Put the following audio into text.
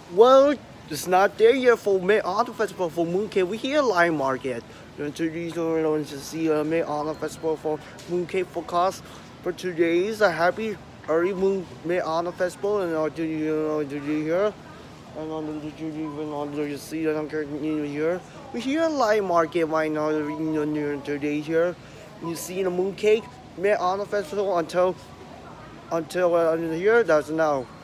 Well, it's not there yet for May Autumn Festival for Mooncake. We here live market. Today we're going to see May Autumn Festival for Mooncake forecast. For today is a happy early May Autumn Festival, and today here. And on the even on the see here. We here live market right now. Today here. You see the Mooncake May Autumn Festival until here. That's now.